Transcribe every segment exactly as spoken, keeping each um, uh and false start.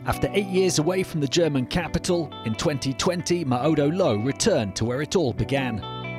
After eight years away from the German capital, in twenty twenty, Maodo Lo returned to where it all began.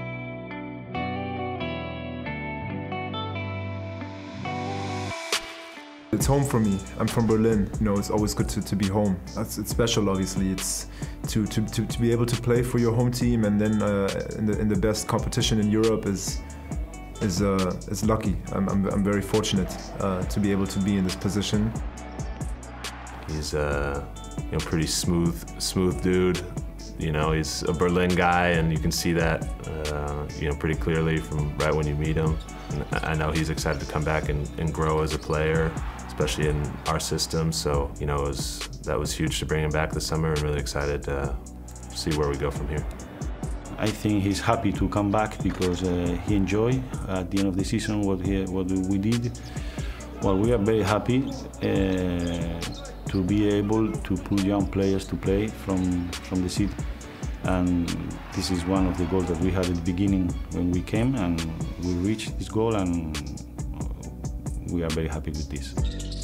It's home for me. I'm from Berlin. You know, it's always good to, to be home. It's, it's special, obviously. It's to, to, to, to be able to play for your home team and then uh, in, the, in the best competition in Europe is is uh, is lucky. I'm, I'm, I'm very fortunate uh, to be able to be in this position. He's a you know, pretty smooth, smooth dude. You know, he's a Berlin guy, and you can see that uh, you know pretty clearly from right when you meet him. And I know he's excited to come back and, and grow as a player, especially in our system. So you know, it was, that was huge to bring him back this summer, and really excited to see where we go from here. I think he's happy to come back because uh, he enjoyed at the end of the season what he, what we did. Well, we are very happy uh, to be able to put young players to play from, from the city. And this is one of the goals that we had at the beginning when we came, and we reached this goal, and we are very happy with this.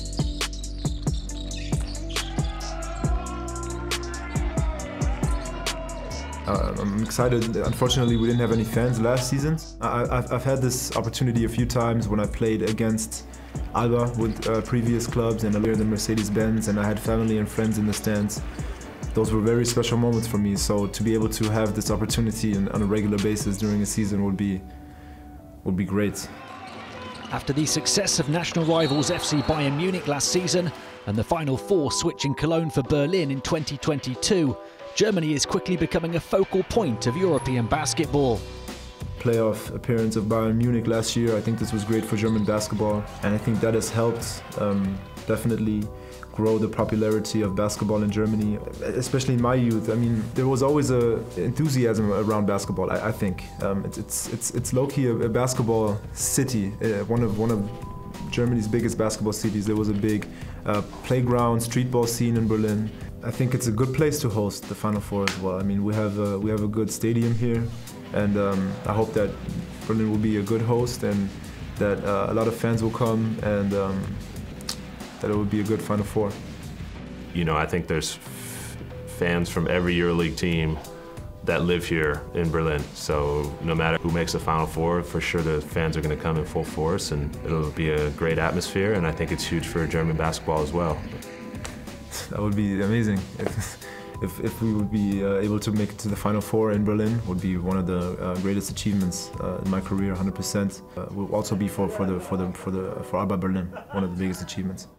Uh, I'm excited. Unfortunately, we didn't have any fans last season. I, I've, I've had this opportunity a few times when I played against ALBA with uh, previous clubs and earlier than Mercedes-Benz, and I had family and friends in the stands. Those were very special moments for me, so to be able to have this opportunity on a regular basis during a season would be, would be great. After the success of national rivals F C Bayern Munich last season and the Final Four switch in Cologne for Berlin in twenty twenty-two, Germany is quickly becoming a focal point of European basketball. Playoff appearance of Bayern Munich last year, I think this was great for German basketball, and I think that has helped um, definitely grow the popularity of basketball in Germany, especially in my youth. I mean, there was always a enthusiasm around basketball. I, I think um, it's it's it's, it's low-key a, a basketball city, uh, one of one of Germany's biggest basketball cities. There was a big uh, playground, street ball scene in Berlin. I think it's a good place to host the Final Four as well. I mean, we have a, we have a good stadium here, and um, I hope that Berlin will be a good host and that uh, a lot of fans will come, and um, that it will be a good Final Four. You know, I think there's f fans from every EuroLeague team that live here in Berlin. So no matter who makes the Final Four, for sure the fans are going to come in full force, and it'll be a great atmosphere, and I think it's huge for German basketball as well. That would be amazing. If, if, if we would be uh, able to make it to the Final Four in Berlin, would be one of the uh, greatest achievements uh, in my career, one hundred percent. Uh, will also be for, for, the, for, the, for, the, for ALBA Berlin, one of the biggest achievements.